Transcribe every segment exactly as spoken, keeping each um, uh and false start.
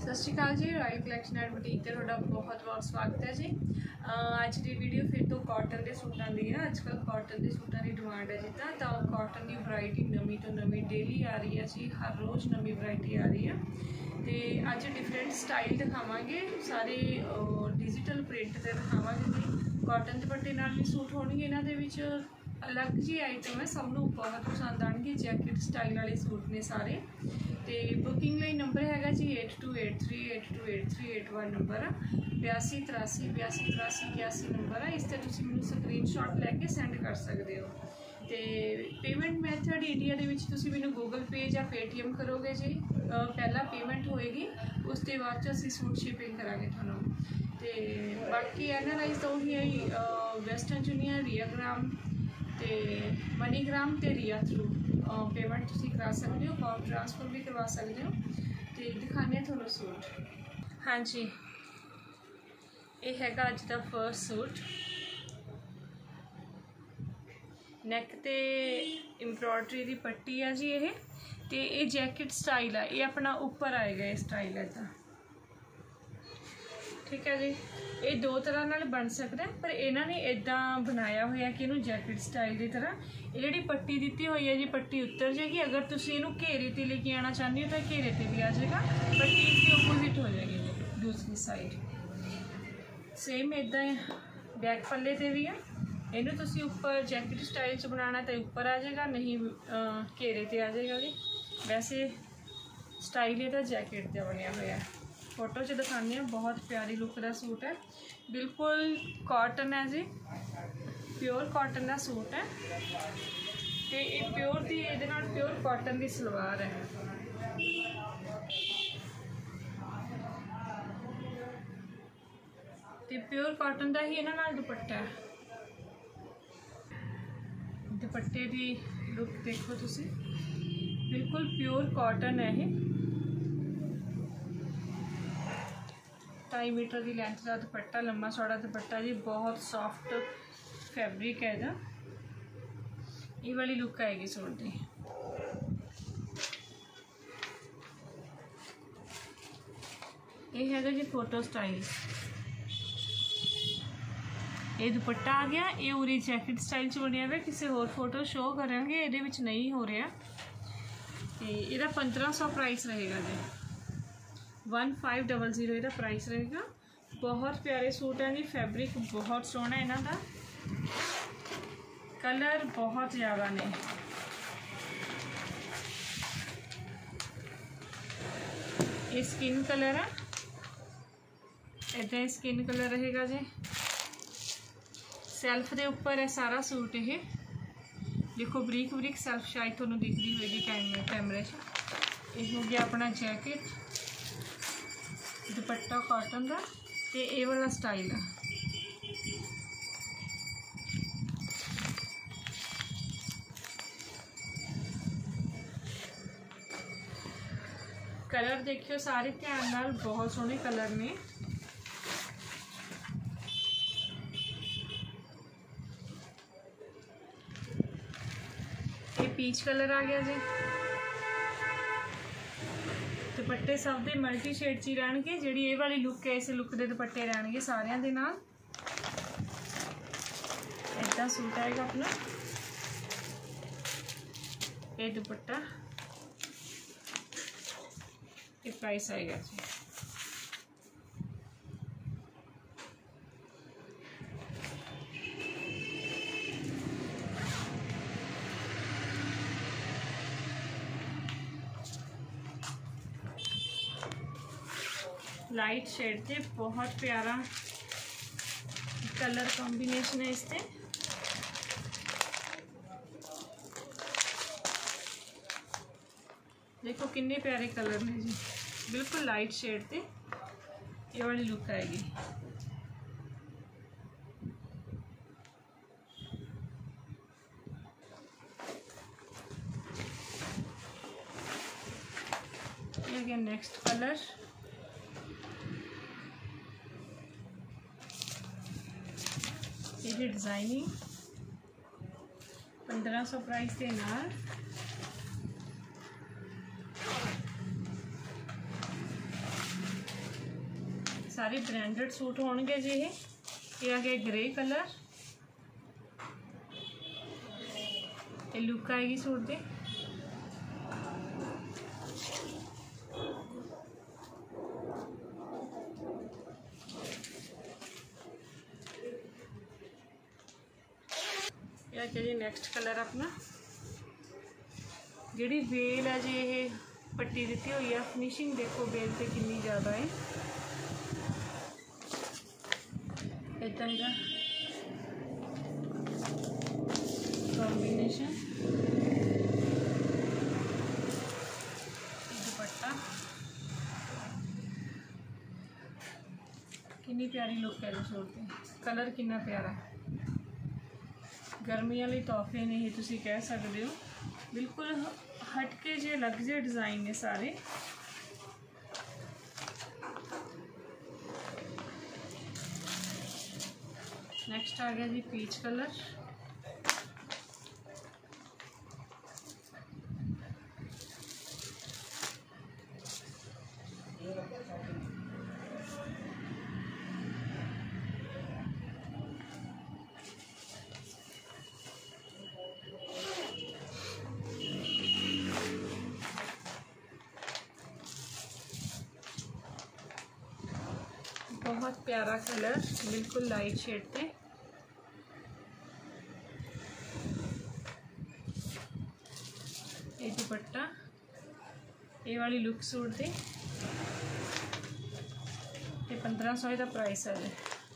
सत Shri Akal ji. Royal collection and boutique ते तुहाडा बहुत बहुत स्वागत है जी। अज की वीडियो फिर तो कॉटन के सूटों की है। अजकल कॉटन के सूटों की डिमांड है जिदा तो कॉटन की वरायटी नवी तो नवी डेली आ रही है जी। हर रोज़ नवी वरायटी आ रही है। तो अज डिफरेंट स्टाइल दिखावे, सारे डिजिटल प्रिंट से दिखावे जी। कॉटन दुपट्टे नाल भी सूट होणगे, इन्हां अलग जी आइटम है, सबनों बहुत पसंद आएंगे। जैकेट स्टाइल वाले सूट ने सारे। तो बुकिंग लिए नंबर है जी eight two eight three eight two eight three eight one number आ, बयासी तरासी बयासी तरासी इक्यासी नंबर है। इस पर तुम मैं स्क्रीन शॉट लैके सेंड कर सकते हो। तो पेमेंट मैथड इंडिया के मैं गूगल पे या पेटीएम करोगे जी। पहला पेमेंट होएगी, उसके बाद असी सूट शिपिंग करा थोड़ा। तो बाकी एन आर आईज तो ही है वैसटर्न यूनियन, रियाग्राम तो मनीग्राम तो रिया थ्रू पेमेंट तुम करा सकते हो, अकाउंट ट्रांसफर भी करवा सकते हो। तो दिखाने थोड़ा सूट। हाँ जी, ये हैगा अज का फर्स्ट सूट। नैक ते एम्ब्रॉयडरी की पट्टी है जी। ये तो ये जैकेट स्टाइल है, ये अपना उपर आएगा। ये स्टाइल है ठीक है जी। ये दो तरह नाल बन सकता है, पर इन्होंने इदा बनाया हुआ कि इनू जैकेट स्टाइल की तरह। ये जी पट्टी दी हुई है जी, पट्टी उतर जाएगी। अगर तुम इनू घेरे ते लेके आना चाहते हो तो घेरे ते भी आ जाएगा, पट्टी इसकी ओपोजिट हो जाएगी जी दूसरी साइड। सेम इदा बैक पल्ले ते भी है। इनू तुम उपर जैकेट स्टाइल च बनाना तो उपर आ जाएगा, नहीं घेरे ते आ जाएगा जी। वैसे स्टाइल ये जैकेट का बनया हुआ है। फोटो च दिखाने हैं, बहुत प्यारी लुक का सूट है। बिल्कुल कॉटन है जी, प्योर कॉटन का सूट है। तो ये प्योर की ये प्योर कॉटन की सलवार है। तो प्योर कॉटन का ही इन्हां दुपट्टा है। दुपट्टे की लुक देखो तुसी, बिल्कुल प्योर कॉटन है। ये ढाई मीटर की लेंथ का दुपट्टा, लंबा चौड़ा दुपट्टा जी। बहुत सॉफ्ट फैब्रिक है इहदा। ये वाली लुक आएगी सूट की। ये है जी फोटो स्टाइल। ये दुपट्टा आ गया। ये उरी जैकेट स्टाइल च बनया हुआ। किसी होर फोटो शो करेंगे, ये नहीं हो रहा। तो यदा पंद्रह सौ प्राइस रहेगा जी। वन फाइव डबल जीरो यदा प्राइस रहेगा। बहुत प्यारे सूट है जी। फैब्रिक बहुत सोहना है इन्हां दा। कलर बहुत ज़्यादा ने। ये स्किन कलर है, इदा स्किन कलर रहेगा जी। सैल्फ के उपर है सारा सूट। ये देखो बरीक बरीक सैल्फ शायद थोड़ा दिखती होगी कैमरे कैमरे से। ये हो गया अपना जैकेट, दुपट्टा कॉटन का। तो ये वाला स्टाइल है। कलर देखियो सारे ध्यान नाल, बहुत सोहने कलर ने। ये पीच कलर आ गया जी। दुपट्टे सब दे मल्टी शेड च रहणगे। जिहड़ी ये वाली लुक है, इस लुक के दुपट्टे रहणगे सारियां दे नाल। इदा सूट आएगा अपना। ये दुपट्टा, ये प्राइस आएगा जी। लाइट शेड थे, बहुत प्यारा कलर कॉम्बिनेशन है इससे। देखो किन्ने प्यारे कलर ने जी। बिल्कुल लाइट शेड थे ये वाली लुक आएगी। ये गया नेक्स्ट कलर। ये डिजाइनिंग पंद्रह सौ प्राइस के नाल। सारे ब्रांडेड सूट होणगे जी। ये ये आ गया ग्रे कलर, ये लुक आएगी सूट दी। ये जी नैक्सट कलर अपना, जी वेल है जी ये पट्टी दी हुई है, फिनिशिंग देखो वेल से कितनी ज़्यादा है। इतना का कॉम्बिनेशन, दुपट्टा कितनी प्यारी लुक है सूट की, कलर कितना प्यारा, गर्मी वाले तोहफे ने ही तुसी कह सकते हो। बिल्कुल हटके जे अलग जे डिज़ाइन ने सारे। नेक्स्ट आ गया जी पीच कलर, बहुत प्यारा कलर, बिल्कुल लाइट शेड थे। ये दुपट्टा, ये वाली लुक सूट थी, ये पंद्रह सौ का प्राइस है।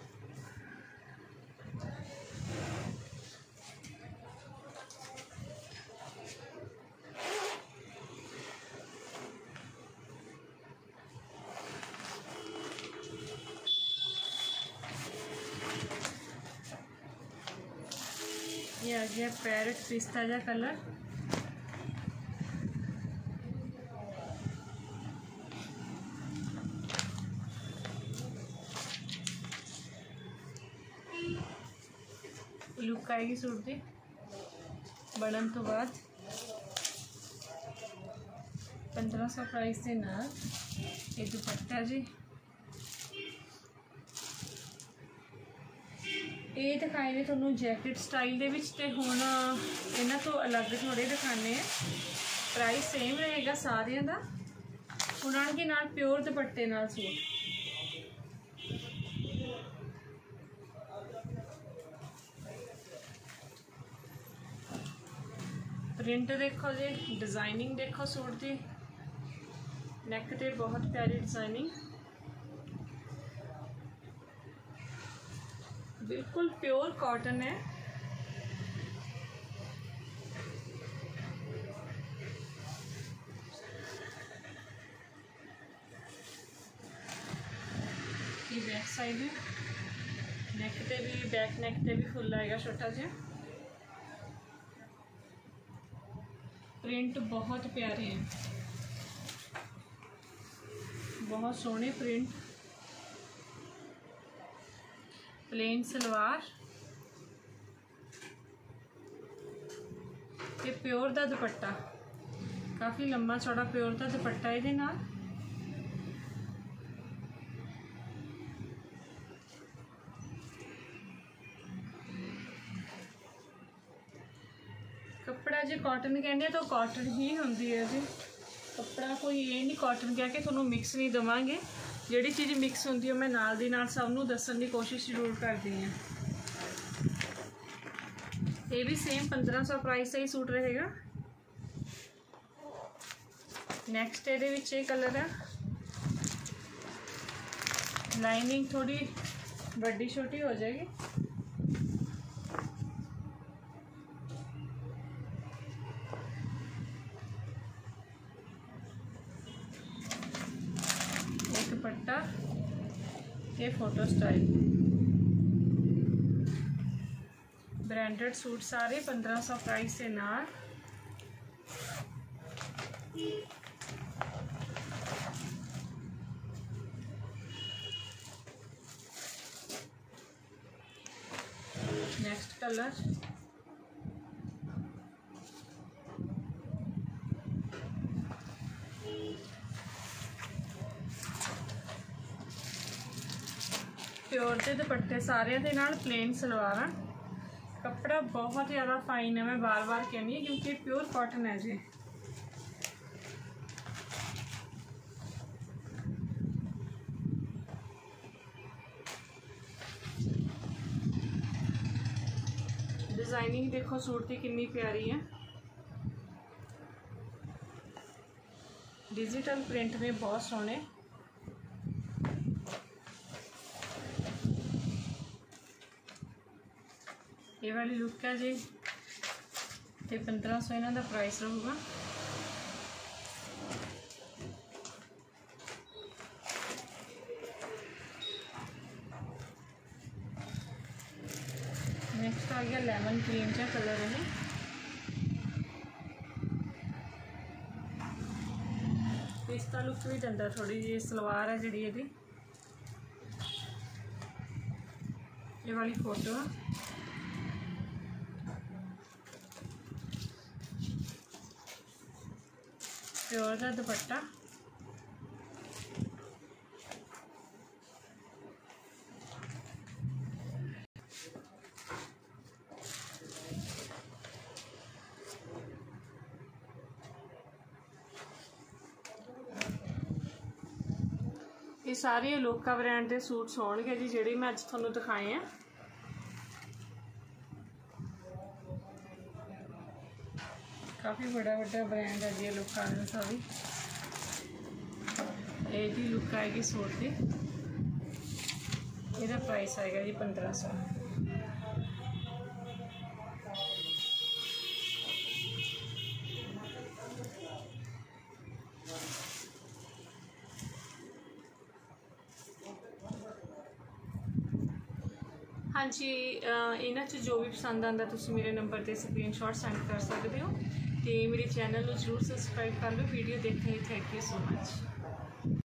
ये आ गया पैरेट पिस्ता जा कलर, लुक आएगी सूट की बनन तो बाद। पंद्रह सौ प्राइस के नाल ये दुपट्टा जी। ये दिखाए ने थोनों जैकेट स्टाइल दे विच, ते हुण इन्हां तो अलग थोड़े दिखाने हैं। प्राइस सेम रहेगा सारियां दा। हुण आणगे नाल प्योर दुपट्टे नाल सूट। प्रिंट देखो जी, डिजाइनिंग देखो सूट की, नैक ते बहुत प्यारी डिजाइनिंग, बिल्कुल प्योर कॉटन है। ये बैक साइड है, नैक ते भी बैक नैक ते भी फुल आएगा छोटा जिहा। प्रिंट बहुत प्यारे हैं, बहुत सोहने प्रिंट। प्लेन सलवार ते प्योर दा दुपट्टा, काफ़ी लंबा चौड़ा प्योर दा दुपट्टा इहदे नाल। कपड़ा जी कॉटन कहने तो कॉटन ही होंदी है जी, कपड़ा कोई ये नहीं कॉटन कह के थोनों मिक्स नहीं देवांगे। जिहड़ी चीज़ मिक्स होंदी है मैं नाल दी नाल सबनूं दस्सण दी कोशिश जरूर करदी हां। ये भी सेम पंद्रह सौ प्राइस से ही सूट रहेगा। नैक्सट ये विच ये कलर है, लाइनिंग थोड़ी बड़ी छोटी हो जाएगी। दुपट्टा ये फोटो स्टाइल, ब्रांडेड सूट सारे पंद्रह सौ प्राइस से नाल। नेक्स्ट कलर प्योर के दुपट्टे सारे दे नाल प्लेन सलवार। कपड़ा बहुत ज़्यादा फाइन है, मैं बार बार कहनी है क्योंकि प्योर कॉटन है जी। डिजाइनिंग देखो सूट की कितनी प्यारी है, डिजिटल प्रिंट में बहुत सोहने। ये वाली लुक है जी, ते पंद्रह सौ इन्हों का प्राइस रहूगा। नेक्स्ट आ गया लेमन क्रीम का कलर है। इसका लुक भी दिंदा, थोड़ी जी सलवार है जी ये ये वाली फोटो है। प्योर का दुपट्टा, ये सारे लोका ब्रांड के सूट्स होंगे जी जिहड़े मैं अज तुहानूं दिखाए हैं। काफ़ी बड़ा बड़ा ब्रांड है जी लोका का भी। यही लुक आएगी सूट की, इसका प्राइस आएगा जी पंद्रह सौ। हाँ जी, इन्हां च जो भी पसंद आता तुसीं मेरे नंबर पर स्क्रीनशॉट सेंड कर सकते हो। तो मेरे चैनल को जरूर सबसक्राइब कर लो। वीडियो देखने थैंक यू सो मच।